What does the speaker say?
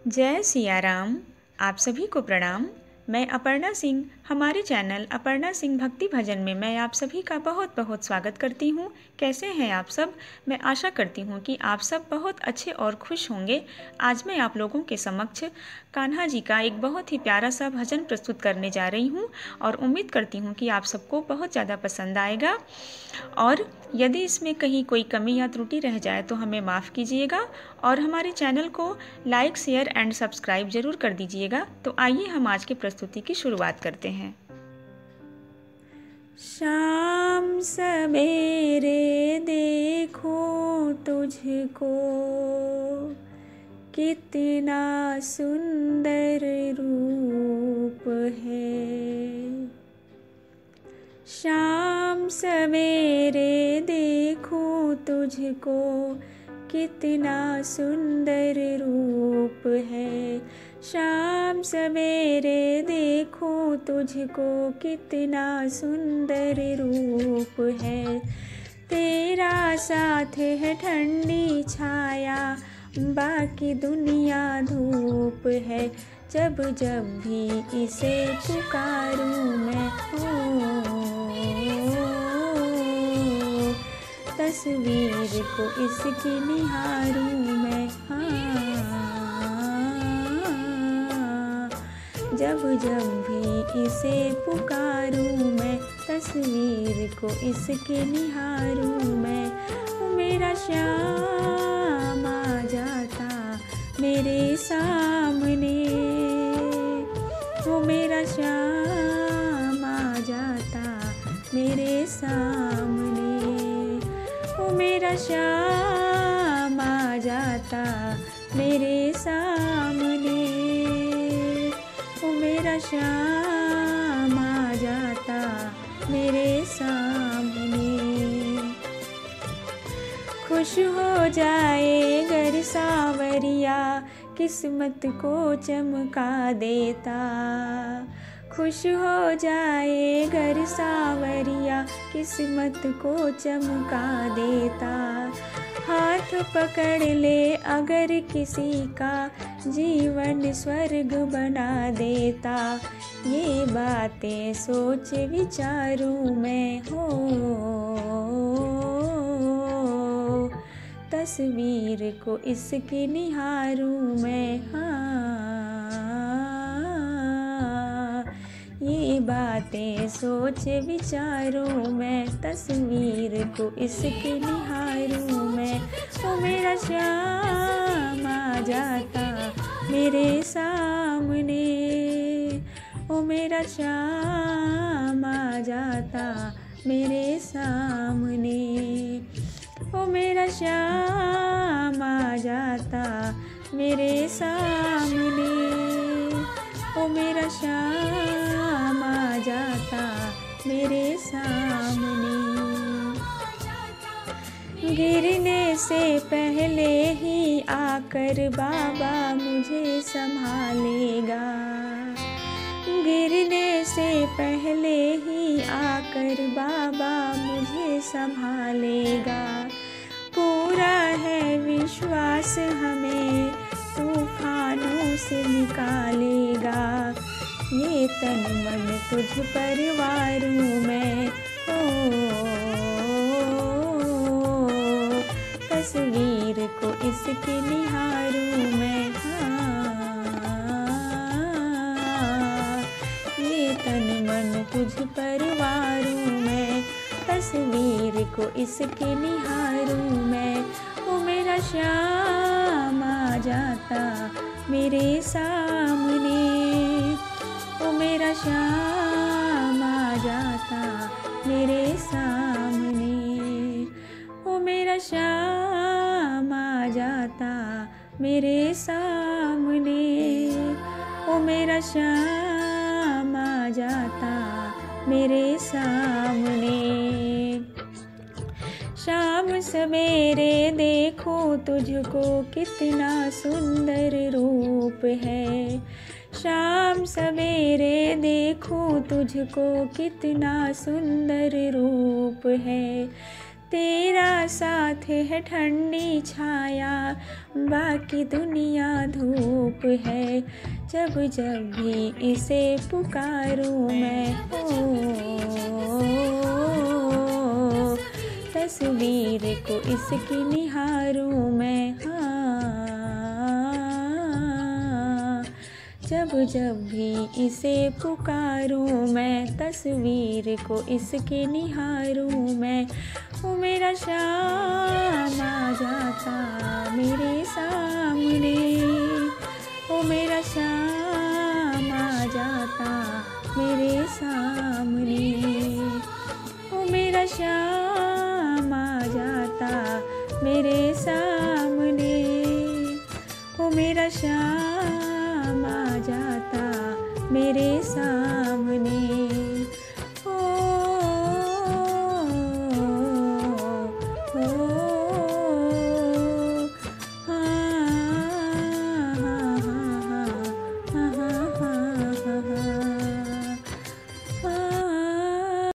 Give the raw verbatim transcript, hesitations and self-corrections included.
जय सिया राम। आप सभी को प्रणाम। मैं अपर्णा सिंह, हमारे चैनल अपर्णा सिंह भक्ति भजन में मैं आप सभी का बहुत बहुत स्वागत करती हूँ। कैसे हैं आप सब? मैं आशा करती हूँ कि आप सब बहुत अच्छे और खुश होंगे। आज मैं आप लोगों के समक्ष कान्हा जी का एक बहुत ही प्यारा सा भजन प्रस्तुत करने जा रही हूँ और उम्मीद करती हूँ कि आप सबको बहुत ज़्यादा पसंद आएगा। और यदि इसमें कहीं कोई कमी या त्रुटि रह जाए तो हमें माफ़ कीजिएगा और हमारे चैनल को लाइक, शेयर एंड सब्सक्राइब ज़रूर कर दीजिएगा। तो आइए हम आज की प्रस्तुति की शुरुआत करते हैं। शाम सवेरे देखो तुझको, कितना सुंदर रूप है। शाम सवेरे देखो तुझको, कितना सुंदर रूप है। शाम सवेरे देखो तुझको, कितना सुंदर रूप है। तेरा साथ है ठंडी छाया, बाकी दुनिया धूप है। जब जब भी इसे पुकारूं मैं, हो तस्वीर को इसकी निहारूं मैं। हाँ, जब जब भी इसे पुकारूं मैं, तस्वीर को इसके निहारूं मैं। मेरा श्याम आ जाता मेरे सामने, वो मेरा श्याम आ जाता मेरे सामने। वो मेरा श्याम आ जाता मेरे सामने, वो मेरा श्याम आ जाता मेरे सामने। खुश हो जाए गर सावरिया, किस्मत को चमका देता। खुश हो जाए गर सावरिया, किस्मत को चमका देता। हाथ पकड़ ले अगर किसी का, जीवन स्वर्ग बना देता। ये बातें सोच विचारूं मैं, हो तस्वीर को इसकी निहारूं मैं। हाँ, ये बातें सोच विचारूं मैं, तस्वीर को इसकी निहारूं मैं। ओ मेरा श्याम आ जाता मेरे सामने, ओ मेरा श्याम आ जाता मेरे सामने। ओ मेरा श्याम आ जाता मेरे सामने, ओ मेरा श्याम आ जाता मेरे सामने। गिरने से पहले ही आकर बाबा मुझे संभालेगा। गिरने से पहले ही आकर बाबा मुझे संभालेगा। पूरा है विश्वास हमें तूफानों से निकालेगा। ये तन मन तुझ पर वारूं मैं, ओ तस्वीर को इसकी निहारूं मैं। हाँ, ये तन मन तुझ पर वारूं मैं, तस्वीर को इसके निहारूं मैं। ओ मेरा श्याम आ जाता मेरे सामने, ओ मेरा श्याम आ जाता मेरे सामने। ओ मेरा श्याम आ जाता मेरे सामने, ओ मेरा श्याम आ जाता मेरे सामने। शाम सवेरे देखो तुझको, कितना सुंदर रूप है। शाम सवेरे देखो तुझको, कितना सुंदर रूप है। तेरा साथ है ठंडी छाया, बाकी दुनिया धूप है। जब जब भी इसे पुकारूं मैं, हो तस्वीर को इसकी निहारूं मैं। हाँ, जब जब भी इसे पुकारूं मैं, तस्वीर को इसके निहारूं मैं। ओ मेरा शाम आ जाता मेरे सामने, ओ मेरा शाम आ जाता मेरे सामने, ओ मेरा शाम आ जाता मेरे सामने, ओ मेरा शाम आ जाता मेरे सामने।